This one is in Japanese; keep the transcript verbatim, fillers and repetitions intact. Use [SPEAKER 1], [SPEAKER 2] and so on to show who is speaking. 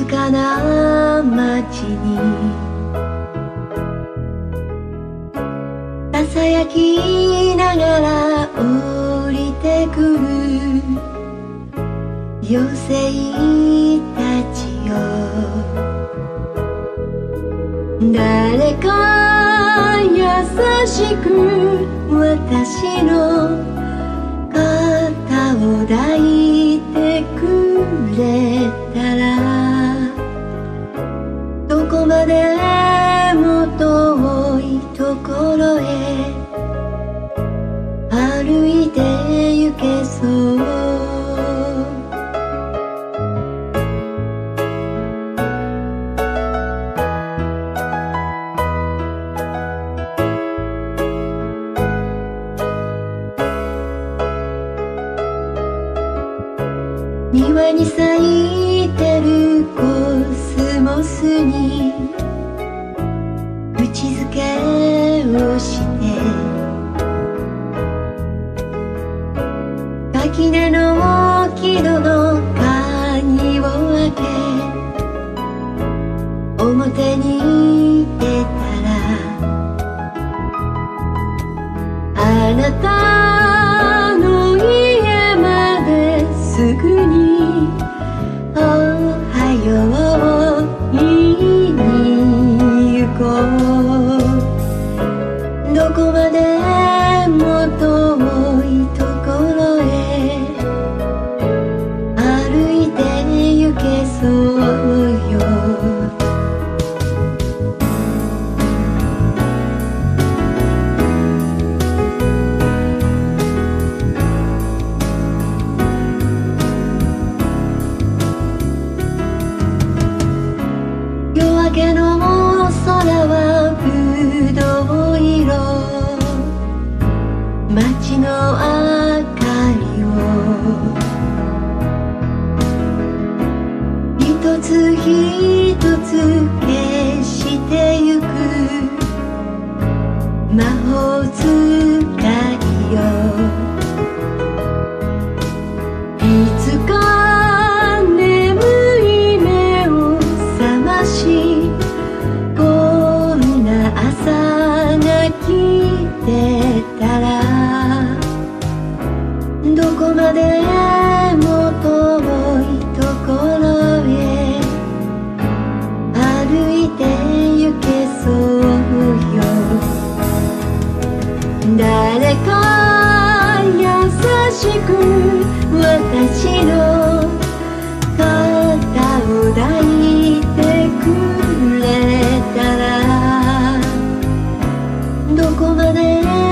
[SPEAKER 1] かな街にささやきながら降りてくる妖精たちよ。誰か優しく私の肩を抱いてくれたら、どこまでも遠いところへ歩いて行けそう。庭に咲いてるコスモスに口づけをして垣根の木戸の鍵を開け表に出たら、あなたの家まですぐにおはよう言いに行こう。どこまでも遠いところへ歩いて行けそうよ。夜明けの空はぶどう色、街の明かりを一つ一つ消してゆく魔法使いよ。いつか眠い目を覚まし、こんな朝が来てたら、どこまでも遠いところへ歩いて行けそうよ。誰か優しく私の肩を抱いてくれたら、どこまで